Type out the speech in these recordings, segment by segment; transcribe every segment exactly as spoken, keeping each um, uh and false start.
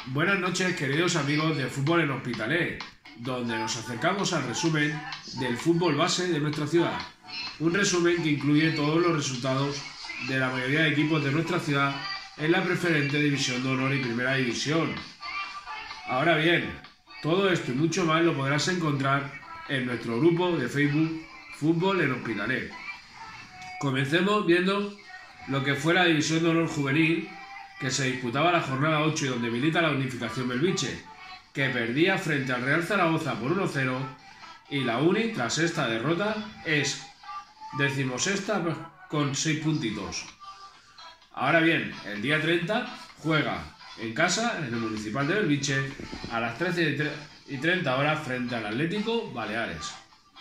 Buenas noches, queridos amigos de Fútbol en Hospitalet, donde nos acercamos al resumen del fútbol base de nuestra ciudad. Un resumen que incluye todos los resultados de la mayoría de equipos de nuestra ciudad en la preferente División de Honor y Primera División. Ahora bien, todo esto y mucho más lo podrás encontrar en nuestro grupo de Facebook Fútbol en Hospitalet. Comencemos viendo lo que fue la División de Honor Juvenil, que se disputaba la jornada ocho y donde milita la Unificación Belviche, que perdía frente al Real Zaragoza por uno cero, y la Uni, tras esta derrota, es decimosexta con seis puntitos. Ahora bien, el día treinta juega en casa, en el Municipal de Belviche, a las trece y treinta horas frente al Atlético Baleares.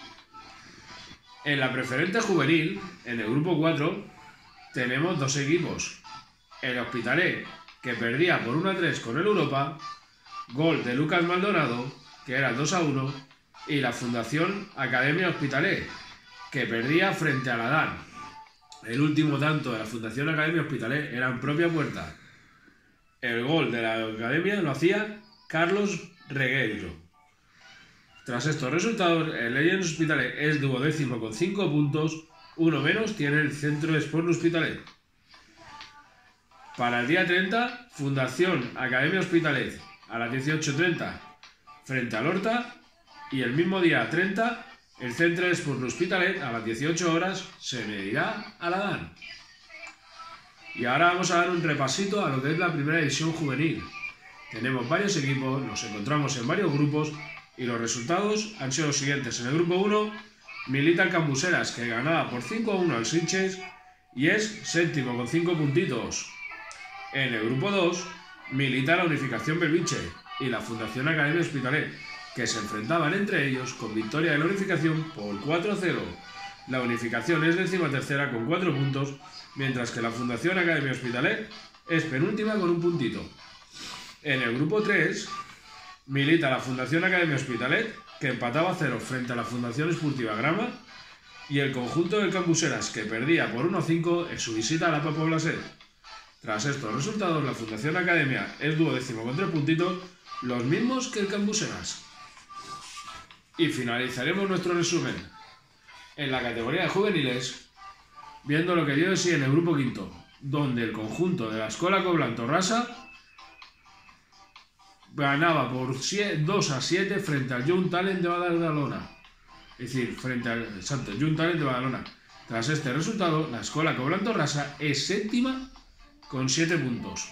En la preferente juvenil, en el grupo cuatro, tenemos dos equipos. El Hospitalet, que perdía por uno a tres con el Europa, gol de Lucas Maldonado, que era dos a uno, y la Fundación Academia Hospitalet, que perdía frente a la Adán. El último tanto de la Fundación Academia Hospitalet era en propia puerta. El gol de la Academia lo hacía Carlos Regueiro. Tras estos resultados, el Legends Hospitalet es duodécimo con cinco puntos, uno menos tiene el Centro Sport Hospitalet. Para el día treinta, Fundación Academia Hospitalet a las dieciocho treinta frente al Horta, y el mismo día treinta, el Centro Sport Hospitalet a las dieciocho horas se medirá a la Adán. Y ahora vamos a dar un repasito a lo que es la primera división juvenil. Tenemos varios equipos, nos encontramos en varios grupos y los resultados han sido los siguientes. En el grupo uno milita el Cambuseras, que ganaba por cinco a uno al Sitges y es séptimo con cinco puntitos. En el grupo dos milita la Unificación Belviche y la Fundación Academia Hospitalet, que se enfrentaban entre ellos con victoria de la Unificación por cuatro a cero. La Unificación es decimotercera con cuatro puntos, mientras que la Fundación Academia Hospitalet es penúltima con un puntito. En el grupo tres milita la Fundación Academia Hospitalet, que empataba a cero frente a la Fundación Esportiva Grama, y el conjunto del Cambuseras, que perdía por uno a cinco en su visita a la Papa Blaset. Tras estos resultados, la Fundación Academia es duodécimo con tres puntitos, los mismos que el Cambuseras. Y finalizaremos nuestro resumen en la categoría de juveniles, viendo lo que dio de sí en el grupo quinto, donde el conjunto de la Escola Coblan Torrasa ganaba por dos a siete frente al Young Talent de Badalona. Es decir, frente al Santo Young Talent de Badalona. Tras este resultado, la Escola Coblan Torrasa es séptima con siete puntos.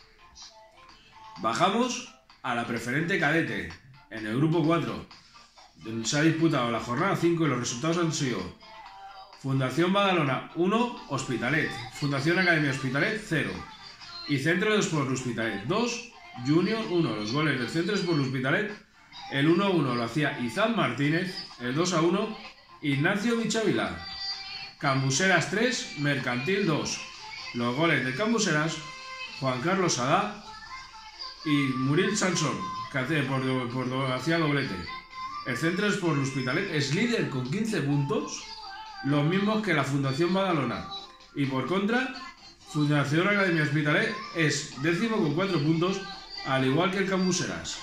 Bajamos a la preferente cadete, en el grupo cuatro, donde se ha disputado la jornada cinco y los resultados han sido: Fundación Badalona uno, Hospitalet, Fundación Academia Hospitalet cero, y Centro de Sport Hospitalet dos, Junior uno. Los goles del Centro de Sport Hospitalet, el uno a uno lo hacía Izan Martínez, el dos a uno Ignacio Michavila. Cambuseras tres, Mercantil dos. Los goles de Cambuseras, Juan Carlos Adá y Muril Sansón, que hacía, por, por, hacía doblete. El Centro Sport Hospitalet es líder con quince puntos, los mismos que la Fundación Badalona. Y por contra, Fundación Academia Hospitalet es décimo con cuatro puntos, al igual que el Cambuseras.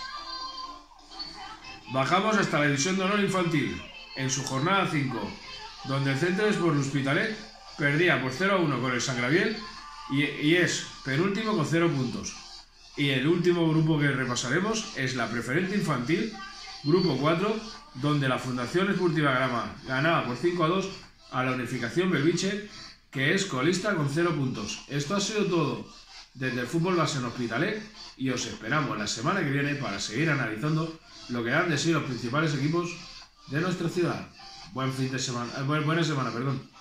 Bajamos hasta la División de Honor Infantil, en su jornada cinco, donde el Centro Sport Hospitalet perdía por cero a uno con el San Gabriel y, y es penúltimo con cero puntos. Y el último grupo que repasaremos es la preferente infantil, grupo cuatro, donde la Fundación Esportiva Grama ganaba por cinco a dos a la Unificación Belviche, que es colista con cero puntos. Esto ha sido todo desde el fútbol base en Hospitalet y os esperamos la semana que viene para seguir analizando lo que han de ser los principales equipos de nuestra ciudad. Buen fin de semana, eh, buena semana, perdón.